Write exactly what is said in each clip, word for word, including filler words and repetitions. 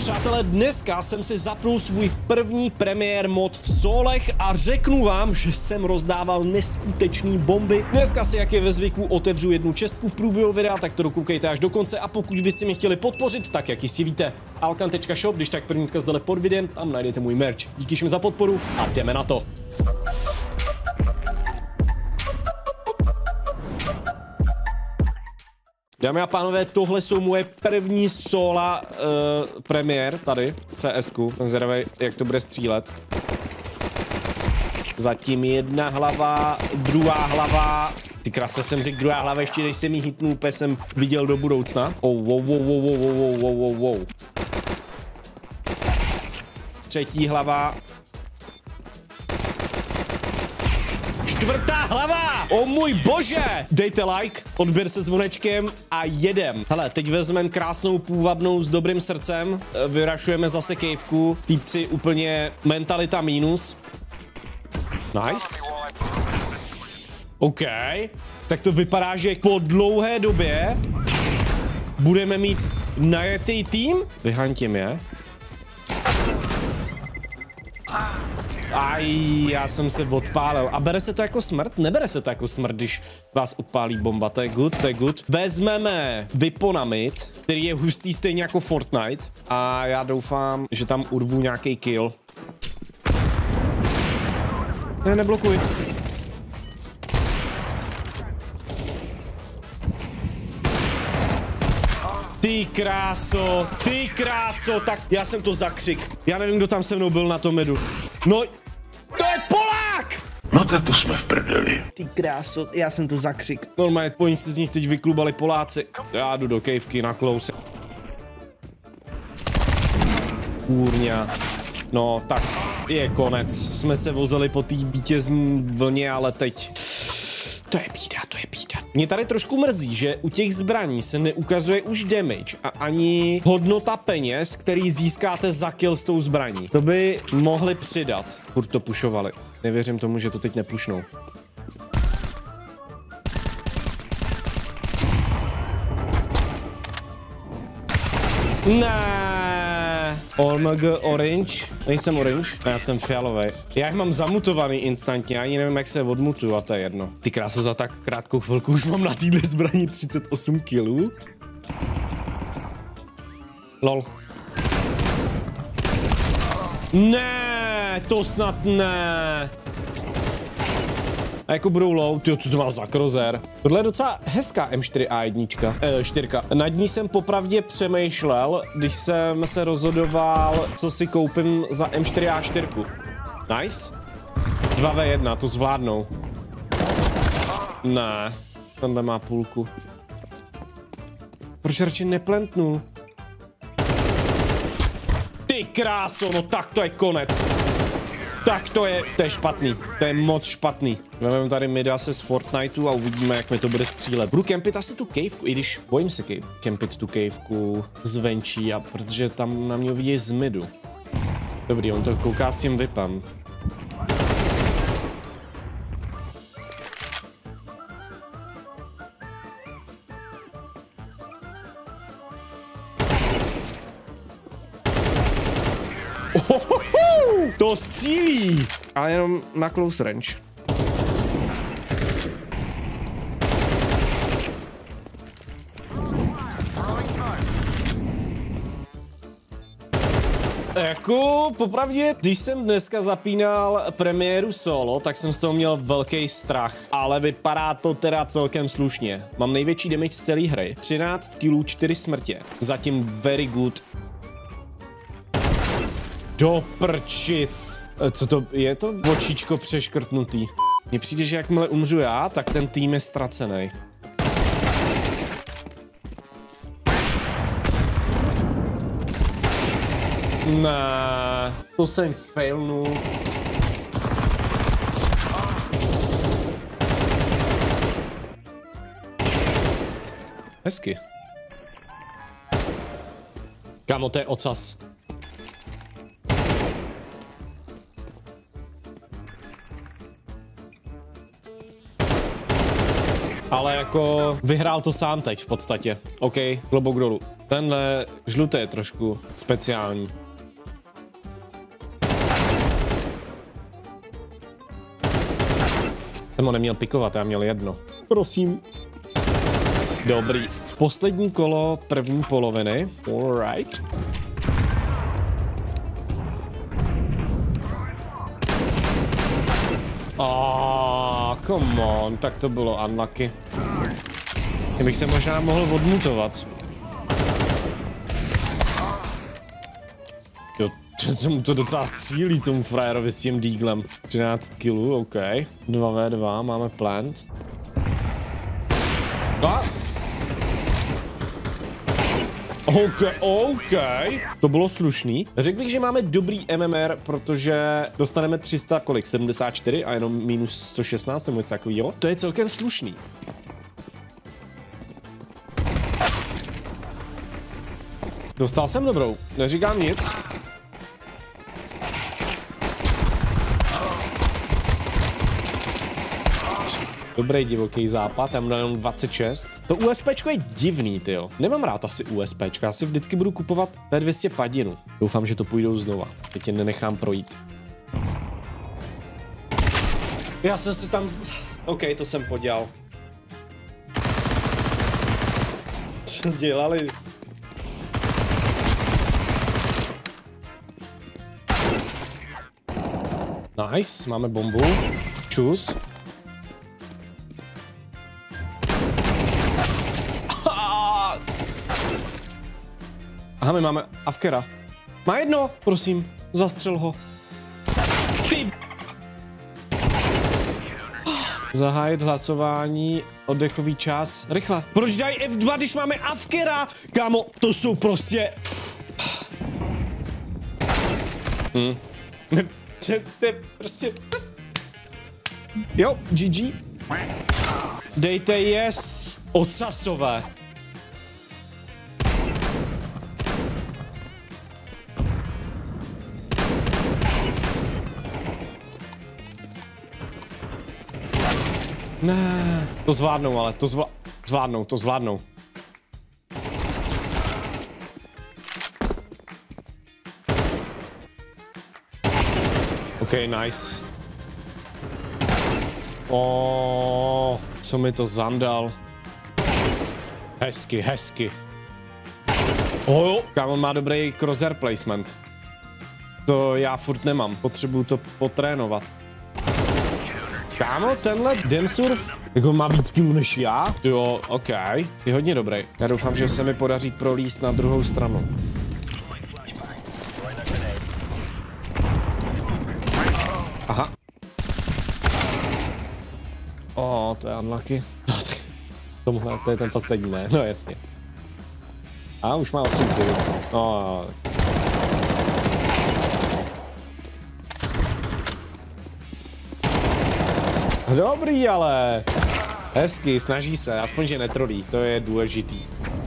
Přátelé, dneska jsem si zapnul svůj první premiér mod v solech a řeknu vám, že jsem rozdával neskutečný bomby. Dneska si, jak je ve zvyku, otevřu jednu čestku v průběhu videa, tak to dokoukejte až do konce a pokud byste mě chtěli podpořit, tak jak jistě víte, alkan tečka shop, když tak první odkaz dole pod videem, tam najdete můj merch. Díky všem za podporu a jdeme na to. Dámy a pánové, tohle jsou moje první sola uh, premiér tady, CSku. Jsem zvědavý, jak to bude střílet. Zatím jedna hlava, druhá hlava. Ty krásně jsem řekl druhá hlava, ještě než jsem jí hitnul, úplně jsem viděl do budoucna. Oh, wow, wow, wow, wow, wow, wow, wow, wow. Třetí hlava. Čtvrtá hlava! O můj bože! Dejte like, odběr se zvonečkem a jedem. Hele, teď vezmeme krásnou půvabnou s dobrým srdcem. Vyrašujeme zase kejvku. Týpci úplně mentalita mínus. Nice. OK. Tak to vypadá, že po dlouhé době budeme mít najetý tým. Vyhantím je. Aj, já jsem se odpálil. A bere se to jako smrt? Nebere se to jako smrt, když vás odpálí bomba. To je good, to je good. Vezmeme Viponamid, který je hustý stejně jako Fortnite. A já doufám, že tam urvu nějaký kill. Ne, neblokuj. Ty kráso, ty kráso, tak já jsem to zakřik. Já nevím, kdo tam se mnou byl na tom medu. No, to je Polák! No tak to jsme v prdeli. Ty kráso, já jsem to zakřik. Normálně, po nich se z nich teď vyklubali Poláci. Já jdu do kejvky na close. Kůrňa. No, tak je konec. Jsme se vozili po té vítězní vlně, ale teď... To je bída, to je bída. Mě tady trošku mrzí, že u těch zbraní se neukazuje už damage a ani hodnota peněz, který získáte za kill s tou zbraní. To by mohli přidat. Furt to pušovali. Nevěřím tomu, že to teď nepušnou. Ne. O M G orange. Nejsem orange. Já jsem fialový. Já jich mám zamutovaný instantně, ani nevím, jak se odmutuju, a to je jedno. Ty kráso, za tak krátkou chvilku už mám na téhle zbraní třicet osm kilů. Lol. Ne, to snad ne. A jako budou low, tyjo, co to má za krozer. Tohle je docela hezká M čtyři A jedna. Eh, čtyři. Nad ní jsem popravdě přemýšlel, když jsem se rozhodoval, co si koupím za M čtyři A čtyři. Nice. dva v jedna, to zvládnou. Ne, tenhle má půlku. Proč radši neplentnul? Ty kráso, no tak to je konec. Tak to je, to je špatný, to je moc špatný. Vezmeme tady mida se z Fortniteu a uvidíme, jak mi to bude střílet. Budu kempit asi tu kejvku, i když bojím se kempit tu kejvku zvenčí, a protože tam na mě vidějí z midu. Dobrý, on to kouká s tím vipem. To střílí! Ale jenom na close range. Jako, popravdě, když jsem dneska zapínal premiéru solo, tak jsem z toho měl velký strach. Ale vypadá to teda celkem slušně. Mám největší damage z celé hry. třináct kilů, čtyři smrtě. Zatím very good. Do prčic. Co to je? To očičko přeškrtnutý. Mně přijde, že jakmile umřu já, tak ten tým je ztracený. Ne, to jsem failnul. Hezky. Kámo, to je ocas. Ale jako vyhrál to sám teď v podstatě. OK, klobouk dolů. Tenhle žlutý je trošku speciální. Jsem ho neměl pikovat, já měl jedno. Prosím. Dobrý. Poslední kolo první poloviny. Alright. Oh, come on, tak to bylo unlucky. Já bych se možná mohl odmutovat. Jo, to mu to docela střílí tomu frajerovi s tím díglem. třináct kilů, OK. dva vé dva, máme plant. A! OK, OK. To bylo slušný. Řekl bych, že máme dobrý M M R, protože dostaneme tři sta, kolik? sedmdesát čtyři a jenom minus sto šestnáct nebo něco takového. To je celkem slušný. Dostal jsem dobrou, neříkám nic. Dobrý divoký západ, tam dám jenom dvacet šest. To USPčko je divný, tyjo. Nemám rád asi USPčka, asi vždycky budu kupovat P dvě stě padinu. Doufám, že to půjdou znova. Teď je nenechám projít. Já jsem si tam... OK, to jsem podělal. Co dělali? Nice, máme bombu. Čus. Aha, my máme Avkera. Má jedno, prosím, zastřel ho. Ty... Zahájit hlasování, oddechový čas. Rychle. Proč dají F dva, když máme Avkera? Kámo, to jsou prostě... Hm. To je prostě... Jo, G G. Dejte yes. Ocasové. Ne, to zvládnou, ale to zvla... zvládnou, to zvládnou. OK, nice. O, co mi to zandal. Hezky, hezky. Oh, kámo má dobrý crosshair placement. To já furt nemám, potřebuju to potrénovat. Kámo, tenhle Demsurf jako má víc killů než já? Jo, OK, je hodně dobrý. Já doufám, že se mi podaří prolíst na druhou stranu. Aha. O, oh, to je unlucky. Tomuhle, to je ten poslední, ne? No jasně. A už má osm killů. Oh. Dobrý, ale hezky, snaží se, aspoň že netrolí, to je důležitý.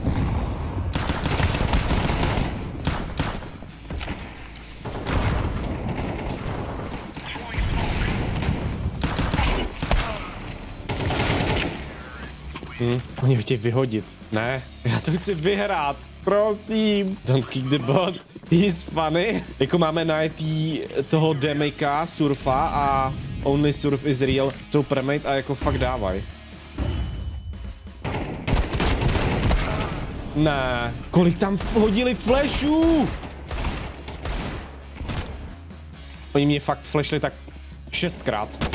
Hm, oni chtějí vyhodit. Ne, já to chci vyhrát, prosím. Don't kick the bot, he's funny. Jako máme najetý toho Demika, Surfa a Only Surf is real, jsou premate a jako fakt dávaj. Ne, kolik tam hodili flashů? Oni mě fakt flashli tak šestkrát.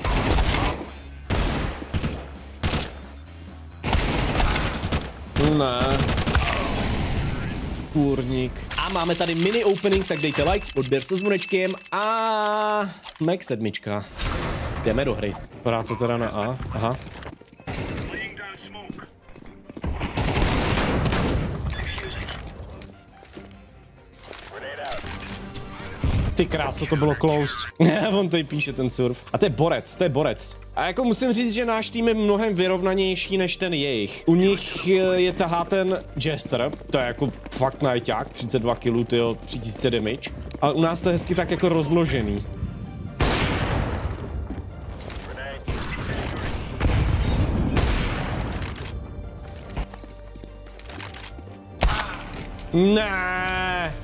Ne. Kůrník. A máme tady mini opening, tak dejte like, odběr se zvonečkem a Max sedmička. Jdeme do hry. Vypadá to teda na A. Aha. Ty kráso, to bylo close. On tady píše ten surf. A to je borec, to je borec. A jako musím říct, že náš tým je mnohem vyrovnanější než ten jejich. U nich je tahá ten Jester, to je jako fakt najťák, třicet dva kilů, tyjo, tři tisíce damage. Ale u nás to je hezky tak jako rozložený. Ne.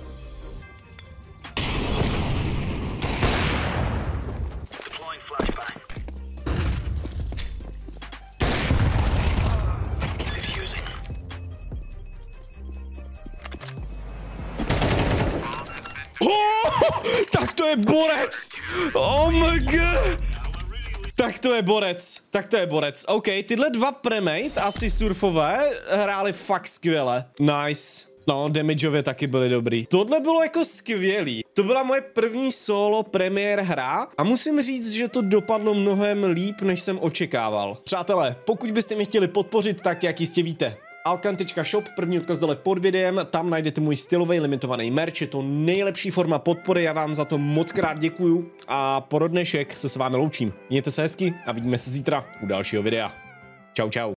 Oh, tak to je borec! Oh my god! Tak to je borec, tak to je borec. OK, tyhle dva premate, asi surfové, hráli fakt skvěle. Nice. No, damageově taky byly dobrý. Tohle bylo jako skvělý. To byla moje první solo premiér hra a musím říct, že to dopadlo mnohem líp, než jsem očekával. Přátelé, pokud byste mě chtěli podpořit, tak jak jistě víte, alkan tečka shop, první odkaz dole pod videem, tam najdete můj stylový limitovaný merch, je to nejlepší forma podpory, já vám za to moc krát děkuju a pro dnešek se s vámi loučím. Mějte se hezky a vidíme se zítra u dalšího videa. Čau čau.